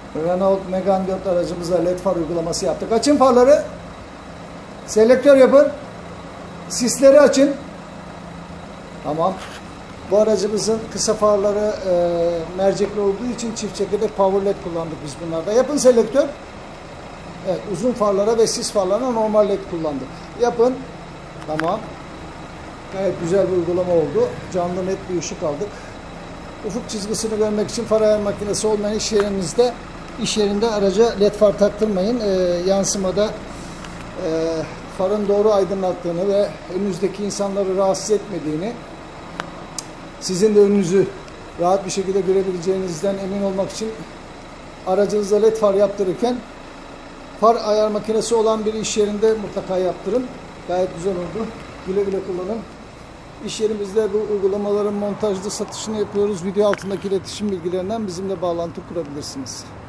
Renault Megane 4 aracımıza led far uygulaması yaptık. Açın farları. Selektör yapın. Sisleri açın. Tamam. Bu aracımızın kısa farları mercekli olduğu için çift çekirdek power led kullandık biz bunlarda. Yapın selektör. Evet, uzun farlara ve sis farlarına normal led kullandık. Yapın. Tamam. Gayet güzel bir uygulama oldu. Canlı net bir ışık aldık. Ufuk çizgisini görmek için far ayar makinesi olmayan iş yerinde araca led far taktırmayın. Yansımada farın doğru aydınlattığını ve önünüzdeki insanları rahatsız etmediğini, sizin de önünüzü rahat bir şekilde görebileceğinizden emin olmak için aracınıza led far yaptırırken far ayar makinesi olan bir iş yerinde mutlaka yaptırın. Gayet güzel oldu. Güle güle kullanın. İş yerimizde bu uygulamaların montajlı satışını yapıyoruz. Video altındaki iletişim bilgilerinden bizimle bağlantı kurabilirsiniz.